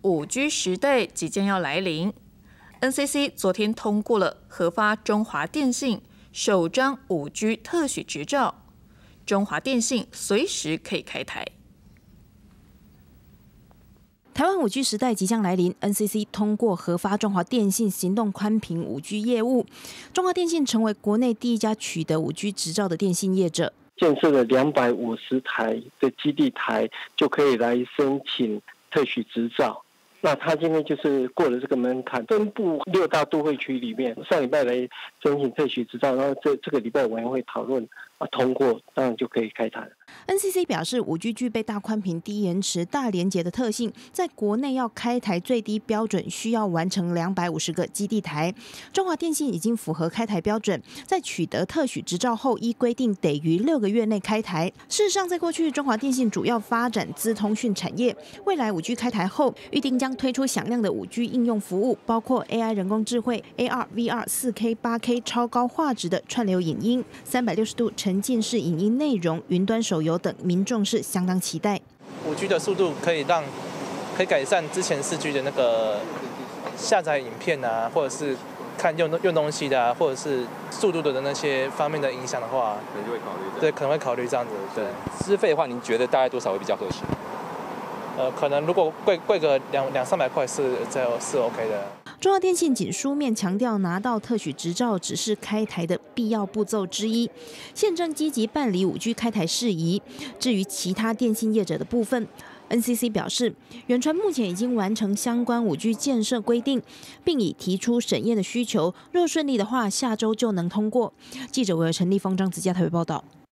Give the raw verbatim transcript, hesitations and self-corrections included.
五 G 时代即将要来临。N C C 昨天通过了核发中华电信首张五 G 特许执照，中华电信随时可以开台。 台湾五 G 时代即将来临 ，N C C 通过核发中华电信行动宽频五 G 业务，中华电信成为国内第一家取得五 G 执照的电信业者。 建设了两百五十台的基地台，就可以来申请特许执照。那他今天就是过了这个门槛，分布六大都会区里面，上礼拜来申请特许执照，然后这这个礼拜委员会讨论啊通过，当然就可以开台了。 N C C 表示，五 G 具备大宽频、低延迟、大连结的特性，在国内要开台最低标准需要完成两百五十个基地台。中华电信已经符合开台标准，在取得特许执照后，依规定得于六个月内开台。事实上，在过去，中华电信主要发展资通讯产业，未来五 G 开台后，预定将推出响亮的五 G 应用服务，包括 A I 人工智慧、A R、V R、四 K、八 K 超高画质的串流影音、三百六十度沉浸式影音内容、云端手游等，民众是相当期待。 五 G 的速度可以让可以改善之前四 G 的那个下载影片啊，或者是看用用东西的啊，或者是速度的那些方面的影响的话， 可能就会考虑。 对，可能会考虑这样子。对， 资费的话，您觉得大概多少会比较合适？ 呃，可能如果贵贵个两两三百块是这是 OK 的。 中华电信仅书面强调，拿到特许执照只是开台的必要步骤之一，现正积极办理五 G 开台事宜。至于其他电信业者的部分， N C C 表示，远传目前已经完成相关五 G 建设规定，并已提出审验的需求，若顺利的话，下周就能通过。记者为陈立峰、张子佳台北报道。